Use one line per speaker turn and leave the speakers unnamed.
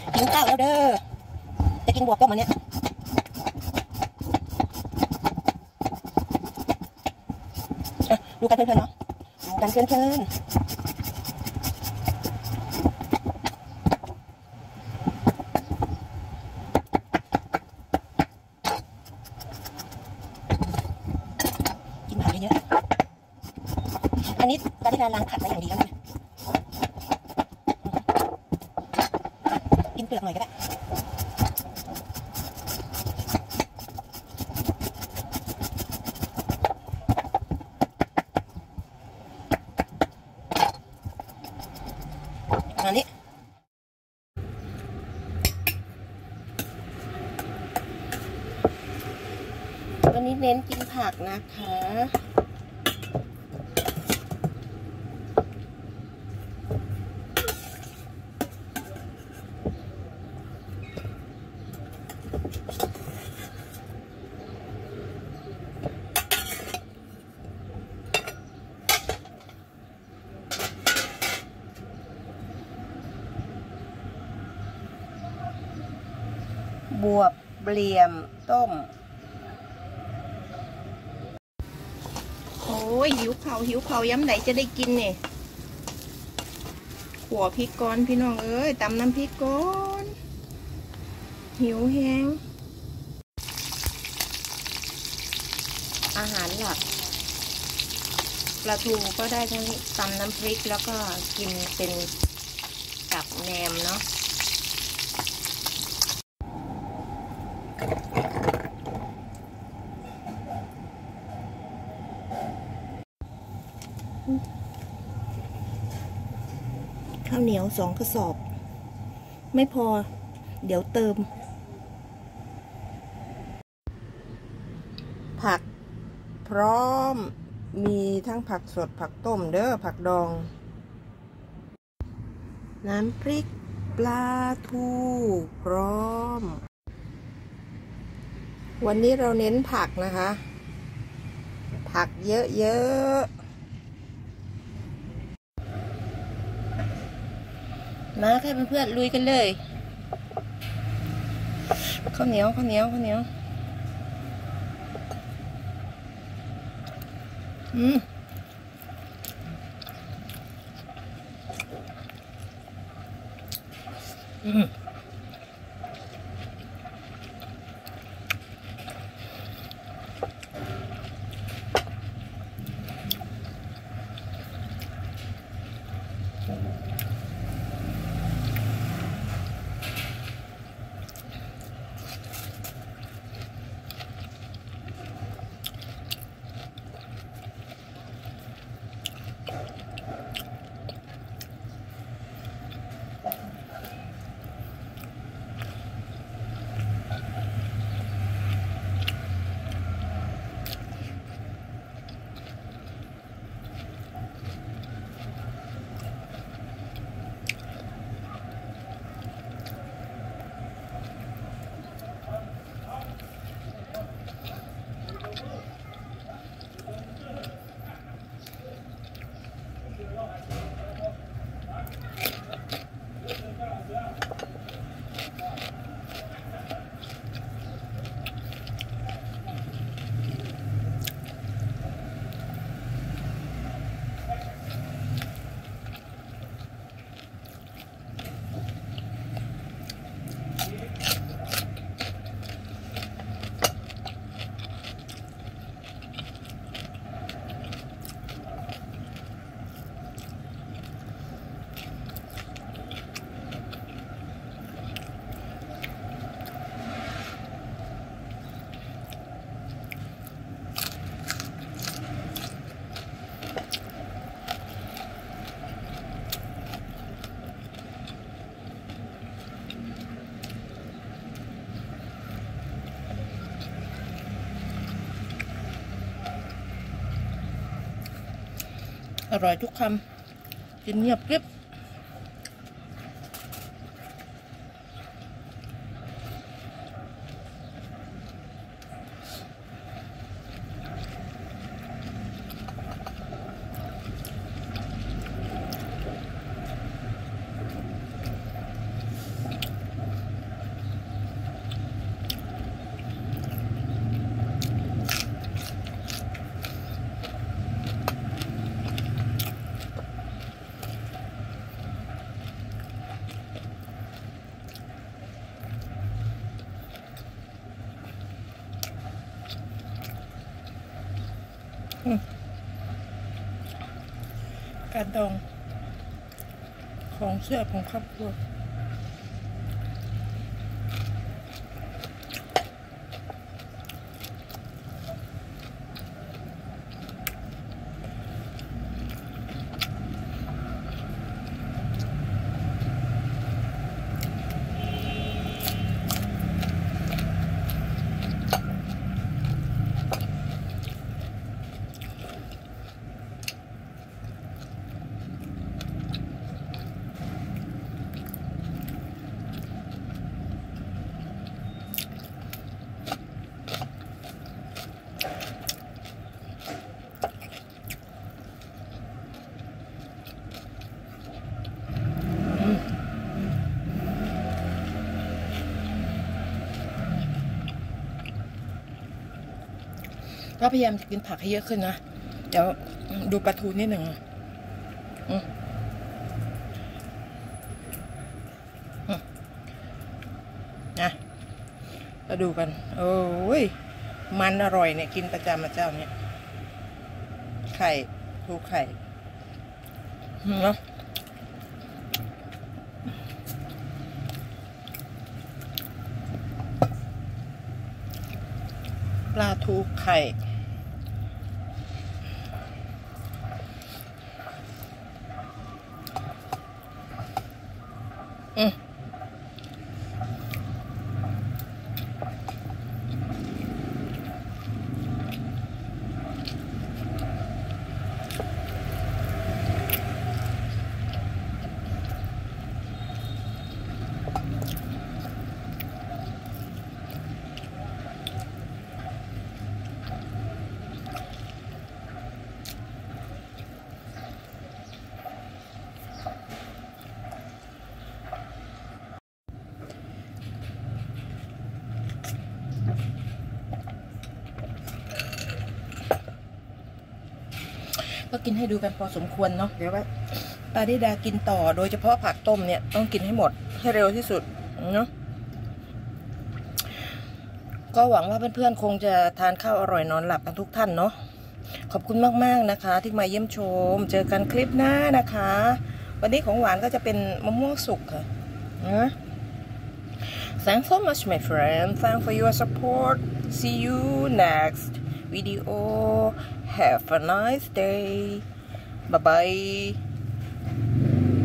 กินข้าวแล้วเด้อจะกินบวบต้มอันเนี้ยดูกันเพลินๆเนาะดูกันเพลินๆกินผักเยอะๆอันนี้ตอนที่เราล้างผักได้อย่างดีแล้วนะกินเปลือกหน่อยก็ได้อันนี้วันนี้เน้นกินผักนะคะบวบเหลี่ยมต้มโอ้ยหิวเข่าย้ำไหนจะได้กินเนี่ยขั่วพริกก่อนพี่น้องเอ้ยตำน้ำพริกก่อนหิวแห้งอาหารหลักปลาทูก็ได้ทั้งตำน้ำพริกแล้วก็กินเป็นกับแหนมเนาะข้าวเหนียว2 กระสอบไม่พอเดี๋ยวเติมผักพร้อมมีทั้งผักสดผักต้มเด้อผักดองน้ำพริกปลาทูพร้อมวันนี้เราเน้นผักนะคะผักเยอะๆมาค่ะเพื่อนๆลุยกันเลยข้าวเหนียวอร่อยทุกคำกินเงียบกริบ
การดองของเสื้อของครอบครัวก็พยายามจะกินผักให้เยอะขึ้นนะเดี๋ยวดูปลาทูนิดหนึ่งนะมาดูกันโอ้ยมันอร่อยเนี่ยกินประจำมาเจ้าเนี่ยไข่ทูไข่เนาะปลาทูไข่ก็กินให้ดูกันพอสมควรเนาะเดี๋ยวว่าปาริดากินต่อโดยเฉพาะผักต้มเนี่ยต้องกินให้หมดให้เร็วที่สุดเนาะก็หวังว่าเพื่อนๆคงจะทานข้าวอร่อยนอนหลับกันทุกท่านเนาะขอบคุณมากๆนะคะที่มาเยี่ยมชมเจอกันคลิปหน้านะคะวันนี้ของหวานก็จะเป็นมะม่วงสุกค่ะนะ Thanks so much my friend thanks for your support see you next video have a nice day bye bye